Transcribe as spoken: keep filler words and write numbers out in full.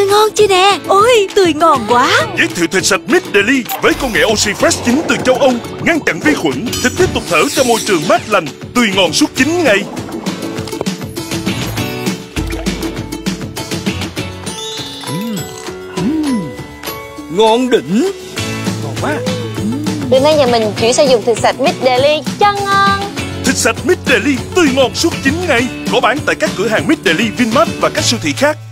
ngon chưa nè. Ôi, tươi ngon quá. Giới thiệu thịt sạch Mid Daily với công nghệ Oxy Fresh chính từ châu Âu, ngăn chặn vi khuẩn, thịt tiếp tục thở cho môi trường mát lành, tươi ngon suốt chín ngày. Ngon đỉnh. Ngon quá. Từ nay nhà mình chuyển sang dùng thịt sạch Mid Daily cho ngon. Thịt sạch Mid Daily tươi ngon suốt chín ngày. Có bán tại các cửa hàng Mid Daily, Vinmart và các siêu thị khác.